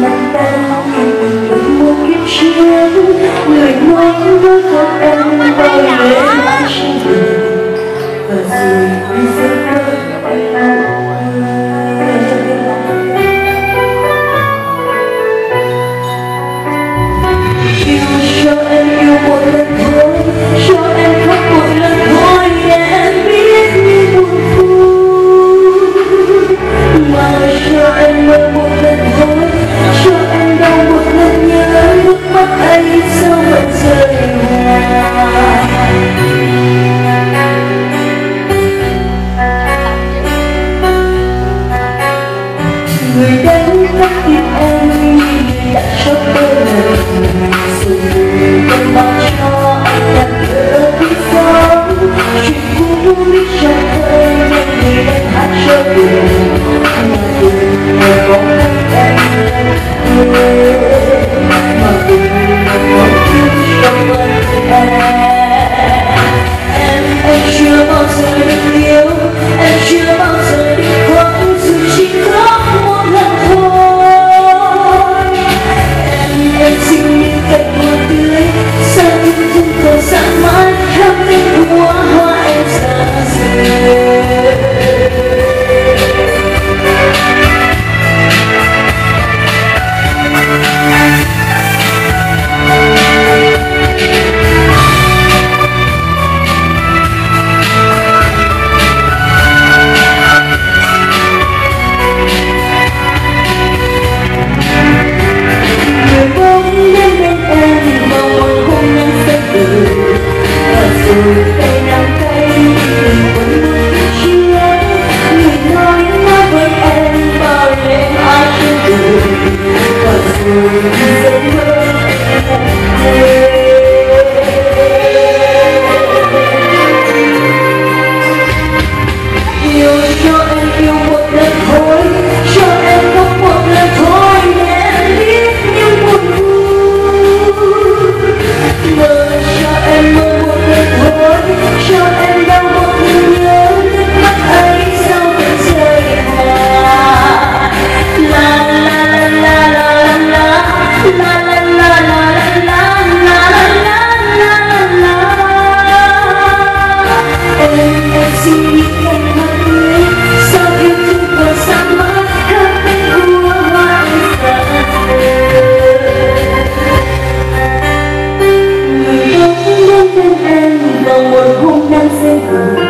nắm tay từng một kiếp trước, người nói với con em bao lễ mãi trên đời, và rồi bây giờ cho em yêu một lần thôi, cho em khóc một lần thôi để em biết như buồn vui, mà cho em mơ một lần thôi, cho em đau một lần nhớ nước mắt ấy sao vẫn rơi hoài. Người đánh cắp tim em đã chót đôi lời rồi vẫn bao cho anh làm nhớ biết rõ chuyện cũ biết trong thơ nhưng người đang hát cho buồn mà buồn là bóng anh mà buồn là bóng thương trong mắt em chưa bao giờ được yêu, em chưa bao giờ được khóc dù chỉ khóc một lần thôi. Em xin những cánh hoa tươi sao yêu thương còn sáng mãi khắp cánh hoa em xa rời. Tay nắm tay từng quên mất chia, người nói với em bao lễ ai trên đời, và rồi giấc mơ yêu cho em yêu một lần thôi, cho em khóc một lần thôi để em biết những buồn vui, mơ cho em mơ một lần thôi, cho em đau một lần nhớ nước mắt ấy sao vẫn rơi hòa. La la la la la la la la la la la la la. Em xin những cánh hoa tươi sao yêu thương còn sáng mãi khắp cánh hoa em xa rời. Người bỗng đến bên em vào một hôm đang say vơi,